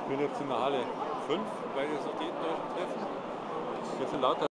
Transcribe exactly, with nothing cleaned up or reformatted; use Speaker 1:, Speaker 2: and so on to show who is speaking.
Speaker 1: Ich bin jetzt in der Halle fünf bei den Societätendeutschen Treffen. Hier sind lauter